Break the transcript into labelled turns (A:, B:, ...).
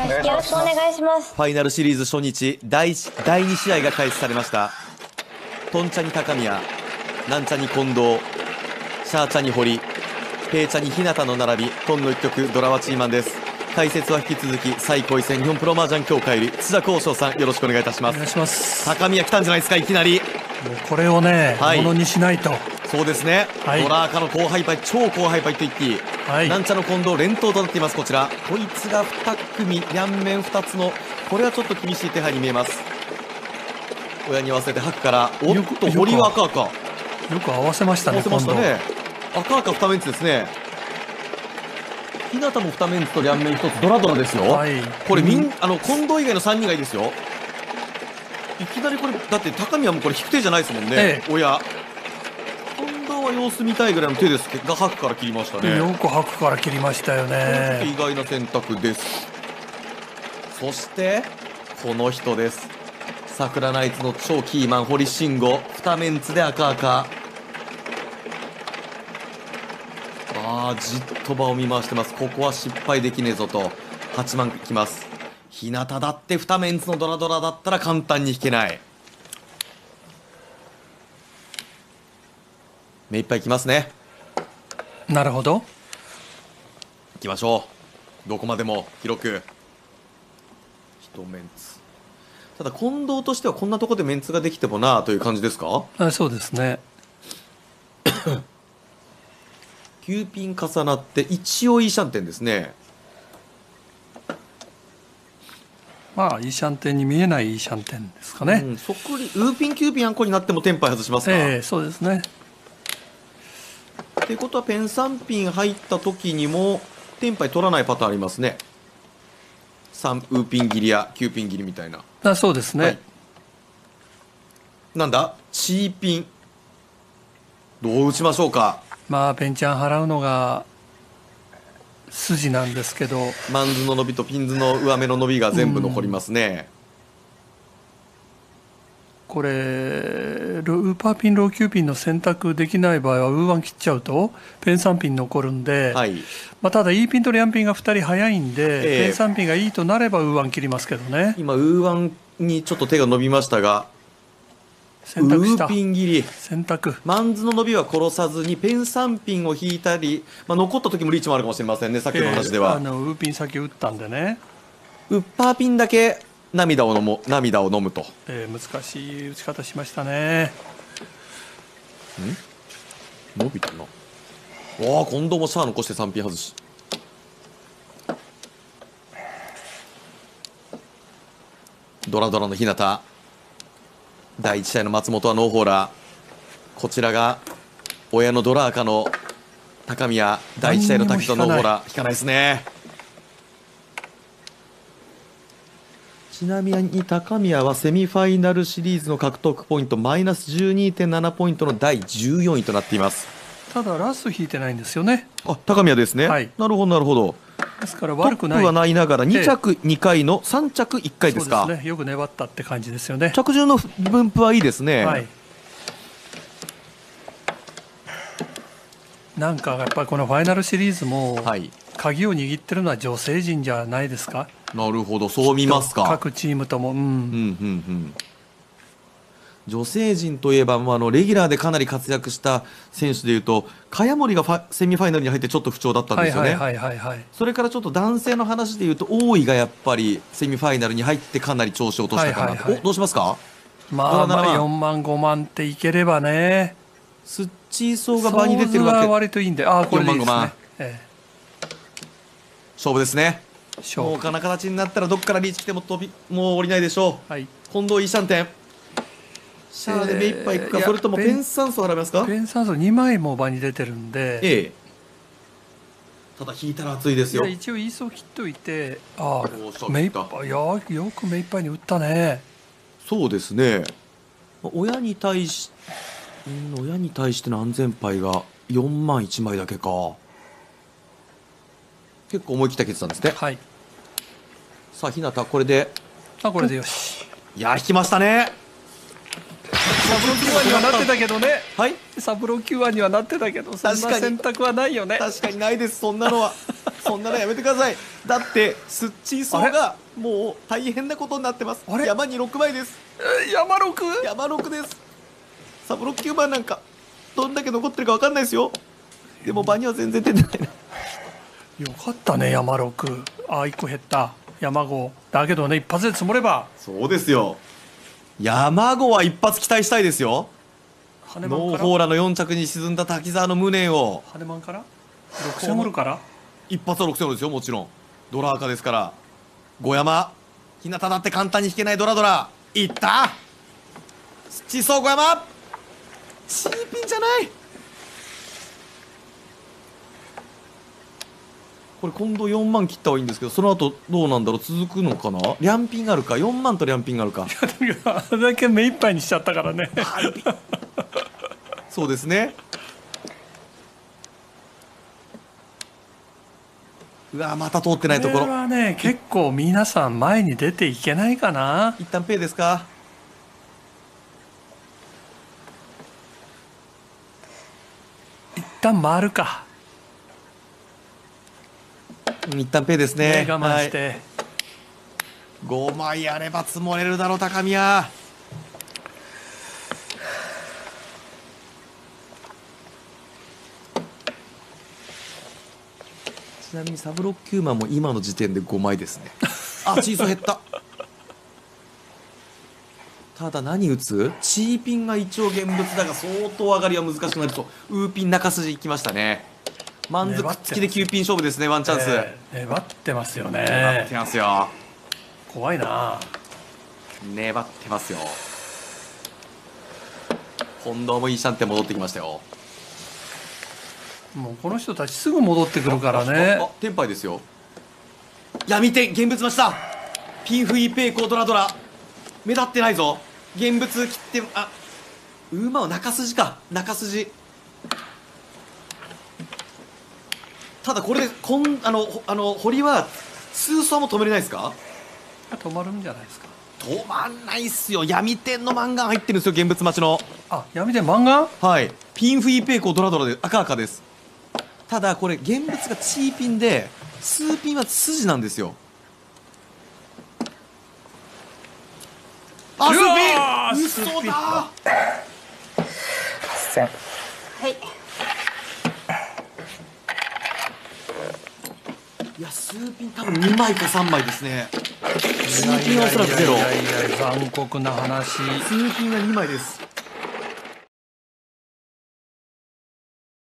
A: よろしくお願いします。
B: ファイナルシリーズ初日第2試合が開始されました。トンチャに高宮、ナンチャに近藤、シャーチャに堀、ペイチャに日向の並び、トンの一曲ドラワチーマンです。解説は引き続き最高位戦日本プロ麻雀協会より津田幸翔さん、よろしくお願いいたします。
C: お願いします。
B: 高宮来たんじゃないですか、いきなり。
C: もうこれをね、
B: はい
C: ものにしないと。
B: そうですね、
C: はい、
B: ドラーカの後輩パイ、超後輩パイと言っていい、
C: はい、
B: なんちゃの近藤連投となっています。こちらこいつが2組両面2つの、これはちょっと厳しい手配に見えます。親に合わせて白から、おっと堀は赤赤、
C: よく合わせましたね。
B: 合わせましたね。赤赤2メンツですね。日向も2メンツと両面1つドラドラですよ、はい、これ近藤以外の3人がいいですよ。いきなりこれだって高宮もこれ引く手じゃないですもんね、親。近藤は様子見たいぐらいの手ですが白から切りましたね。
C: よく白から切りましたよね。
B: 意外な選択です。そしてこの人です。桜ナイツの超キーマン堀慎吾、2メンツで赤赤。じっと場を見回してます。ここは失敗できねえぞと8万きます。日向だって2メンツのドラドラだったら簡単に引けない。目いっぱいきますね。
C: なるほど、
B: いきましょう。どこまでも広く1メンツ。ただ近藤としてはこんなところでメンツができてもなという感じですか。
C: そうですね
B: 9ピン重なって一応いいシャンテンですね。
C: まあいいシャンテンに見えないいいシャンテンですかね、
B: そっくりウーピン9ピンあんこになってもテンパイ外しますか。
C: そうですね。
B: っていうことはペン3ピン入った時にもテンパイ取らないパターンありますね。3ウーピン切りや9ピン切りみたいな。
C: そうですね、
B: なんだチーピンどう打ちましょうか。
C: まあペンチャン払うのが筋なんですけど、
B: マンズの伸びとピンズの上目の伸びが全部残りますね。
C: これウーパーピンローキューピンの選択できない場合はウーワン切っちゃうとペン3ピン残るんで、ただ E ピンとリャンピンが2人早いんで、ペン3ピンがいいとなればウーワン切りますけどね。
B: 今ウーワンにちょっと手が伸びましたが、
C: 選択した
B: ウーピン切り
C: 選択。
B: マンズの伸びは殺さずにペン3ピンを引いたり、残った時もリーチもあるかもしれませんね。さっきの話では、
C: ウーピン先打ったんでね、
B: ウッパーピンだけ涙を飲むと、
C: 難しい打ち方しましたね。
B: 伸びたな。近藤もシャア残して3ピン外し。ドラドラの日向、第1試合の松本はノーホーラー。こちらが親のドラーカの高宮、第1試合の滝とノーホーラー引かないですね。ちなみに高宮はセミファイナルシリーズの獲得ポイントマイナス 12.7 ポイントの第14位となっています。
C: ただラス引いてないんですよね。
B: 高宮ですね、なるほどなるほど。
C: ですから悪くない、
B: トップはないながら2着2回の3着1回ですか。
C: そうですね、よく粘ったって感じですよね。
B: 着順の分布はいいですね。
C: なんかやっぱりこのファイナルシリーズも鍵を握ってるのは女性陣じゃないですか。
B: なるほど、そう見ますか。
C: 各チームとも。
B: 女性陣といえば、レギュラーでかなり活躍した選手でいうと茅森がセミファイナルに入ってちょっと不調だったんですよね。それからちょっと男性の話でいうと大井がやっぱりセミファイナルに入ってかなり調子を落としたかなと。どうしますか。
C: 4万5万っていければね。
B: スッチーソーが場に出てるわけ。
C: 割といいんで、これでいいですね。
B: 勝負ですね。もうこんな形になったらどっからリーチ来てももう降りないでしょう。近藤いいシャンテン。シャアで目いっぱいいくか、それともペン酸素を払いますか。
C: ペン酸素2枚も場に出てるんで、
B: ただ引いたら熱いですよ。
C: 一応イーソー切っといて、目いっぱい、よく目いっぱいに打ったね。
B: そうですね。親に対しての安全牌が4万1枚だけか。結構思い切った決断ですね。さあ日向、これで
C: よし。
B: いや引きましたね。
C: サブロー9話にはなってたけどね。サブロー9話にはなってたけど、そんな選択はないよね。
B: 確かにないです、そんなのは。 そんなのやめてください。だってスッチーソーがもう大変なことになってます。山に6枚です。
C: 山 6？
B: 山6です。サブロッ9番なんかどんだけ残ってるか分かんないですよ。でも場には全然出てないな。
C: よかったね、山6。あ、1個減った。山5だけどね、一発で積もれば。
B: そうですよ。山5は一発期待したいですよ。ノーホーラの4着に沈んだ滝沢の無念を。
C: ハネマンから6000ホールから
B: 一発は6000ホールですよ。もちろんドラ赤ですから。5山日向だって簡単に引けないドラドラいった。地層5山チーピンじゃない。これ今度4万切った方がいいんですけど、その後どうなんだろう。続くのかな。リャンピンがあるか。4万とリャンピンがあるか。
C: あれだけ目いっぱいにしちゃったからね。
B: そうですね。うわまた通ってないところ。
C: これはね、結構皆さん前に出ていけないかな。
B: 一旦ペイですか。
C: 一旦回るか。
B: 一旦ペイですね。
C: 我慢して、はい、
B: 5枚あれば積もれるだろう高宮。ちなみにサブロック9万も今の時点で5枚ですね。あ、チーソー減った。ただ何打つ。チーピンが一応現物だが相当上がりは難しくなりそう。ウーピン中筋いきましたね。マンズくっつきで9ピン勝負ですね。ワンチャンス、
C: 粘ってますよね。
B: 粘ってますよ。
C: 怖いな。
B: 粘ってますよ。近藤もいいシャンテン戻ってきましたよ。
C: もうこの人たちすぐ戻ってくるからね。
B: あ、テンパイですよ。闇天現物ました。ピンフイペイコードラドラ目立ってないぞ。現物切って。あ、馬は中筋か。中筋。ただこれで堀は数層も止めれないですか。
C: 止まるんじゃないですか。
B: 止まんないっすよ。闇天のマンガン入ってるんですよ。現物待ちの。
C: あ、闇天マンガン。
B: はい。ピンフイペイコードラドラで赤赤です。ただこれ現物がチーピンで数ピンは筋なんですよ。あ、スピン嘘だ。
A: はい。
B: いや、数ピン多分2枚か3枚ですね。数ピンはおそらくゼロ。
C: いやいや残酷な話。
B: 数ピンは2枚です。